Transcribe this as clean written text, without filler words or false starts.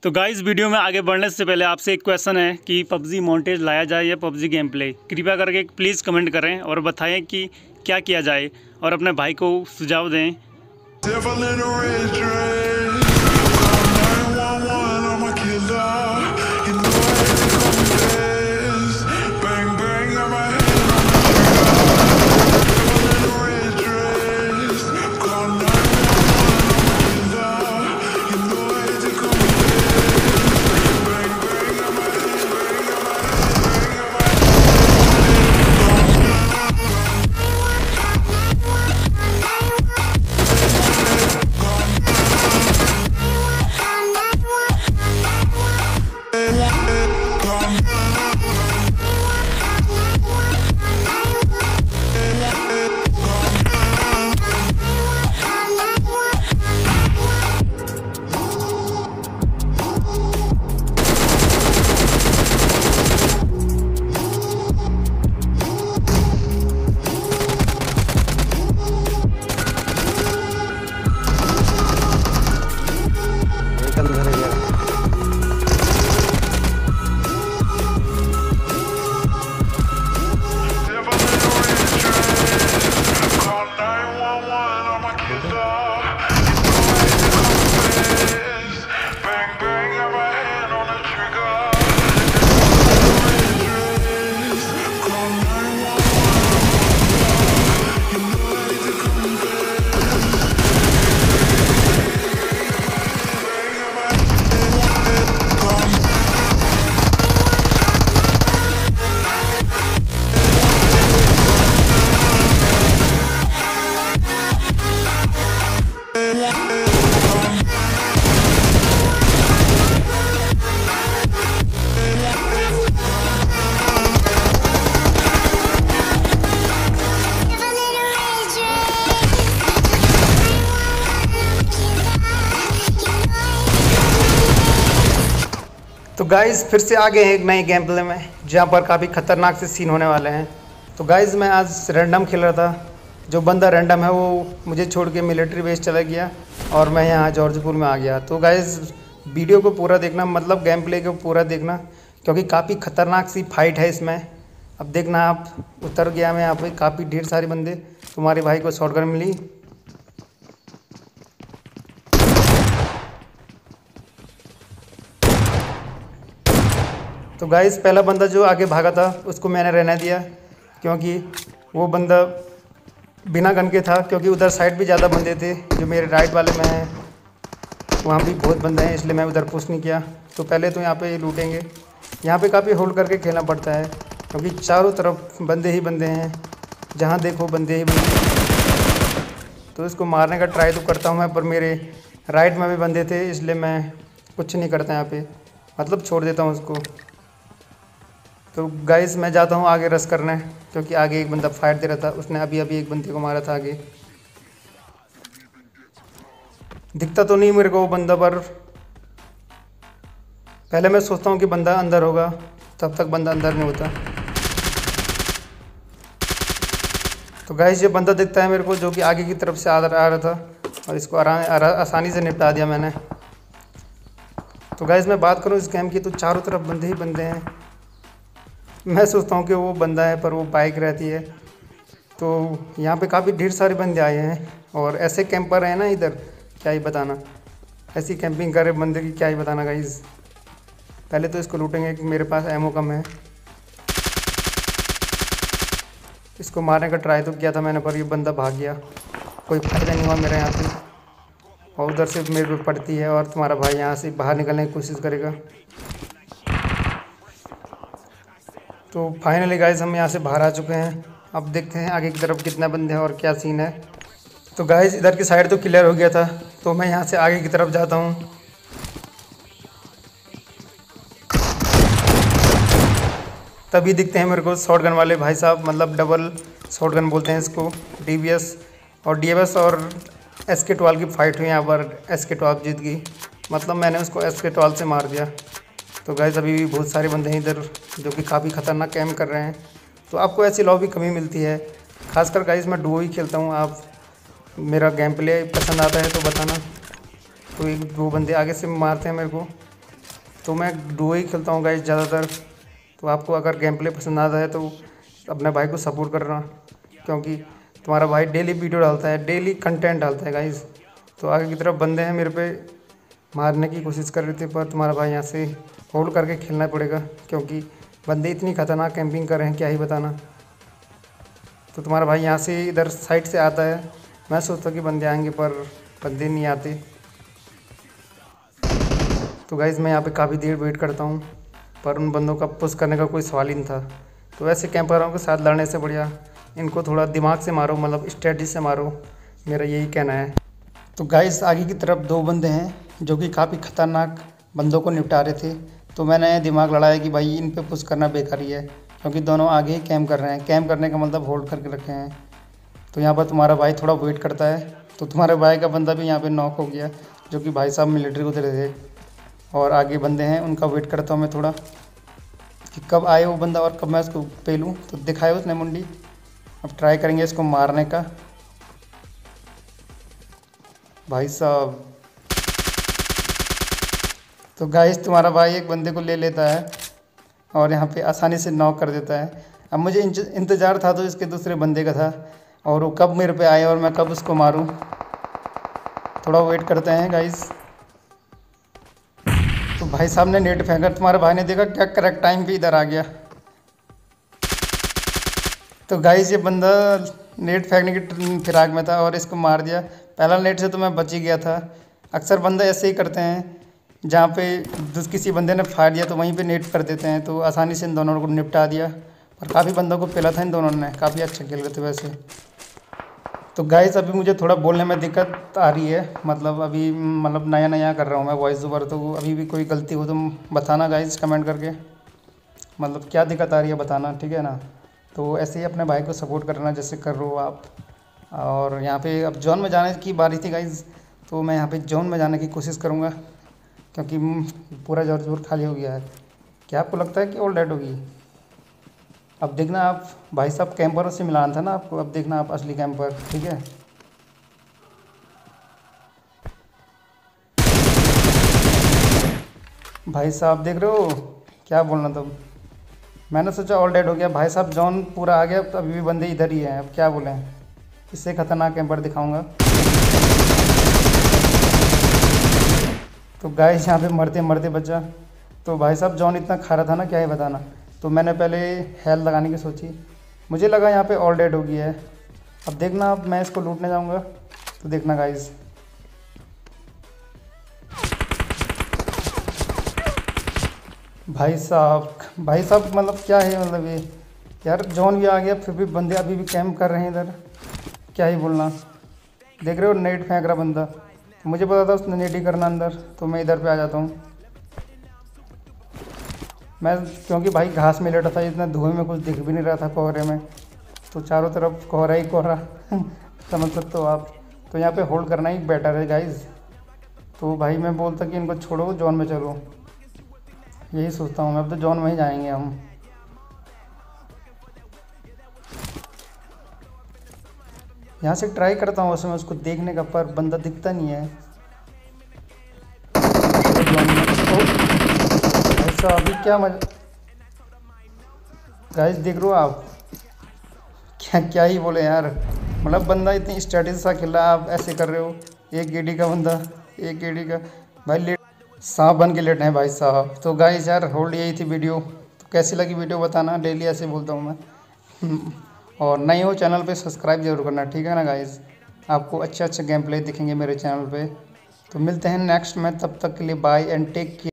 तो guys video में आगे बढ़ने से पहले आपसे एक क्वेश्चन है कि पबजी मॉन्टेज लाया जाए या पबजी गेम प्ले। कृपया करके प्लीज़ कमेंट करें और बताएं कि क्या किया जाए और अपने भाई को सुझाव दें। तो गाइज़ फिर से आ गए हैं एक नए गेम प्ले में, जहाँ पर काफ़ी ख़तरनाक से सीन होने वाले हैं। तो गाइज़ मैं आज रैंडम खेल रहा था। जो बंदा रैंडम है वो मुझे छोड़ के मिलिट्री बेस चला गया और मैं यहाँ जॉर्जपुर में आ गया। तो गाइज़ वीडियो को पूरा देखना, मतलब गेम प्ले को पूरा देखना, क्योंकि काफ़ी ख़तरनाक सी फाइट है इसमें। अब देखना, आप उतर गया मैं यहाँ पर, काफ़ी ढेर सारे बंदे। तुम्हारे भाई को शॉटगन मिली। तो गाइस पहला बंदा जो आगे भागा था उसको मैंने रहने दिया, क्योंकि वो बंदा बिना गन के था। क्योंकि उधर साइड भी ज़्यादा बंदे थे, जो मेरे राइट वाले में हैं वहाँ भी बहुत बंदे हैं, इसलिए मैं उधर पुश नहीं किया। तो पहले तो यहाँ पे लूटेंगे। यहाँ पे काफ़ी होल्ड करके खेलना पड़ता है, क्योंकि चारों तरफ बंदे ही बंदे हैं, जहाँ देखो बंदे ही बंदे। तो इसको मारने का ट्राई तो करता हूँ मैं, पर मेरे राइट में भी बंदे थे, इसलिए मैं कुछ नहीं करता यहाँ पर, मतलब छोड़ देता हूँ उसको। तो गाइस मैं जाता हूँ आगे रश करने, क्योंकि आगे एक बंदा फाइट दे रहा था। उसने अभी एक बंदे को मारा था आगे। दिखता तो नहीं मेरे को वो बंदा, पर पहले मैं सोचता हूँ कि बंदा अंदर होगा, तब तक बंदा अंदर नहीं होता। तो गाइस ये बंदा दिखता है मेरे को, जो कि आगे की तरफ से आ रहा था, और इसको आसानी से निपटा दिया मैंने। तो गाइस मैं बात करूँ इस गेम की, तो चारों तरफ बंदे ही बंदे हैं। मैं सोचता हूँ कि वो बंदा है, पर वो बाइक रहती है। तो यहाँ पे काफ़ी ढेर सारे बंदे आए हैं, और ऐसे कैंपर हैं ना इधर, क्या ही बताना। ऐसी कैंपिंग करे बंदे की क्या ही बताना गाइस। पहले तो इसको लूटेंगे, कि मेरे पास एमो कम है। इसको मारने का ट्राई तो किया था मैंने, पर ये बंदा भाग गया। कोई फायदा नहीं हुआ मेरे यहाँ से, और उधर से मेरे को पड़ती है, और तुम्हारा भाई यहाँ से बाहर निकलने की कोशिश करेगा। तो फाइनली गाइस हम यहाँ से बाहर आ चुके हैं। अब देखते हैं आगे की तरफ कितने बंदे हैं और क्या सीन है। तो गाइस इधर की साइड तो क्लियर हो गया था, तो मैं यहाँ से आगे की तरफ जाता हूँ। तभी दिखते हैं मेरे को शॉटगन वाले भाई साहब, मतलब डबल शॉटगन बोलते हैं इसको, डीवीएस और डीएवएस और SK12 की फ़ाइट हुई यहाँ पर। SK12 जीत गई, मतलब मैंने उसको SK12 से मार दिया। तो गाइस अभी भी बहुत सारे बंदे हैं इधर, जो कि काफ़ी ख़तरनाक कैम्प कर रहे हैं। तो आपको ऐसी लॉबी कमी मिलती है, खासकर गाइस मैं डुओ ही खेलता हूँ। आप मेरा गेम प्ले पसंद आता है तो बताना। तो एक दो बंदे आगे से मारते हैं मेरे को, तो मैं डुओ ही खेलता हूँ गाइस ज़्यादातर। तो आपको अगर गेम प्ले पसंद आता है तो अपने भाई को सपोर्ट करना, क्योंकि तुम्हारा भाई डेली वीडियो डालता है, डेली कंटेंट डालता है गाइस। तो आगे की तरफ बंदे हैं मेरे पे मारने की कोशिश कर रहे थे, पर तुम्हारा भाई यहाँ से होल्ड करके खेलना पड़ेगा, क्योंकि बंदे इतनी खतरनाक कैंपिंग कर रहे हैं क्या ही बताना। तो तुम्हारा भाई यहाँ से इधर साइड से आता है, मैं सोचता कि बंदे आएंगे पर बंदे नहीं आते। तो गाइज़ मैं यहाँ पे काफ़ी देर वेट करता हूँ, पर उन बंदों का पुश करने का कोई सवाल ही नहीं था। तो ऐसे कैंपरों के साथ लड़ने से बढ़िया इनको थोड़ा दिमाग से मारो, मतलब स्ट्रेटजी से मारो, मेरा यही कहना है। तो गाइज़ आगे की तरफ 2 बंदे हैं जो कि काफ़ी ख़तरनाक बंदों को निपटा रहे थे। तो मैंने दिमाग लड़ाया कि भाई इन पे पुश करना बेकार ही है, क्योंकि दोनों आगे ही कैम्प कर रहे हैं। कैम्प करने का मतलब होल्ड करके रखे हैं। तो यहाँ पर तुम्हारा भाई थोड़ा वेट करता है। तो तुम्हारे भाई का बंदा भी यहाँ पे नॉक हो गया, जो कि भाई साहब मिलिट्री उतरे थे। और आगे बंदे हैं, उनका वेट करता हूँ मैं थोड़ा कि कब आए वो बंदा और कब मैं उसको पे लूँ। तो दिखाए उसने मुंडी, अब ट्राई करेंगे इसको मारने का। भाई साहब, तो गाइस तुम्हारा भाई एक बंदे को ले लेता है और यहाँ पे आसानी से नॉक कर देता है। अब मुझे इंतज़ार था तो इसके दूसरे बंदे का था, और वो कब मेरे पे आए और मैं कब उसको मारूं। थोड़ा वेट करते हैं गाइस। तो भाई साहब ने नेट फेंका, तुम्हारे भाई ने देखा क्या करेक्ट टाइम पे इधर आ गया। तो गाइस ये बंदा नेट फेंकने की फिराक में था और इसको मार दिया। पहला नेट से तो मैं बच ही गया था। अक्सर बंदे ऐसे ही करते हैं, जहाँ पे किसी बंदे ने फायर दिया तो वहीं पे नेट कर देते हैं। तो आसानी से इन दोनों को निपटा दिया, और काफ़ी बंदों को पेला था इन दोनों ने, काफ़ी अच्छा खेल रहे थे वैसे। तो गाइस अभी मुझे थोड़ा बोलने में दिक्कत आ रही है, मतलब नया नया कर रहा हूँ मैं वॉइस ओवर। तो अभी भी कोई गलती हो तो बताना गाइस कमेंट करके, मतलब क्या दिक्कत आ रही है बताना, ठीक है ना। तो ऐसे ही अपने भाई को सपोर्ट करना जैसे कर रहे हो आप। और यहाँ पे अब जोन में जाने की बारी थी गाइस, तो मैं यहाँ पे जोन में जाने की कोशिश करूँगा, क्योंकि पूरा जोर खाली हो गया है। क्या आपको लगता है कि ऑल डेड होगी? अब देखना आप, भाई साहब कैंपरों से मिलान था ना आपको, अब देखना आप असली कैंपर, ठीक है। भाई साहब देख रहे हो क्या बोलना था, मैंने सोचा ऑल डेड हो गया। भाई साहब जोन पूरा आ गया, तो अभी भी बंदे इधर ही हैं। अब क्या बोलें, इससे खतरनाक कैंपर दिखाऊंगा। तो गाइस यहाँ पे मरते मरते बचा। तो भाई साहब जॉन इतना खा रहा था ना, क्या है बताना। तो मैंने पहले हेल्थ लगाने की सोची, मुझे लगा यहाँ पे ऑल डेड हो गया है। अब देखना, अब मैं इसको लूटने जाऊँगा तो देखना गाइस। भाई साहब मतलब क्या है, मतलब ये यार जॉन भी आ गया, फिर भी बंदे अभी भी कैंप कर रहे हैं इधर, क्या ही बोलना। देख रहे हो नेट फेंक रहा बंदा, मुझे पता था उसने नेट ही करना अंदर, तो मैं इधर पे आ जाता हूँ मैं, क्योंकि भाई घास में लेटा था, इतना धुएं में कुछ दिख भी नहीं रहा था कोहरे में। तो चारों तरफ कोहरा ही कोहरा समझ सकते हो आप। तो यहाँ पे होल्ड करना ही बेटर है गाइज। तो भाई मैं बोलता कि इनको छोड़ो, जॉन में चलो, यही सोचता हूँ मैं। अब तो जॉन में ही जाएंगे हम। यहाँ से ट्राई करता हूँ वैसे मैं उसको देखने का, पर बंदा दिखता नहीं है। ऐसा अभी क्या मजा, गाइस देख रहे हो आप, क्या ही बोले यार। मतलब बंदा इतनी स्ट्रेटेजी सा खेल रहा है, आप ऐसे कर रहे हो। एक गेडी का बंदा, एक गेडी का भाई लेट, सांप बन के लेट है भाई साहब। तो गाइस यार होल्ड यही थी वीडियो। तो कैसी लगी वीडियो बताना, डेली ऐसे बोलता हूँ मैं। और नए हो चैनल पे सब्सक्राइब जरूर करना, ठीक है ना गाइस। आपको अच्छे अच्छे गेम प्ले दिखेंगे मेरे चैनल पे। तो मिलते हैं नेक्स्ट में, तब तक के लिए बाय एंड टेक केयर।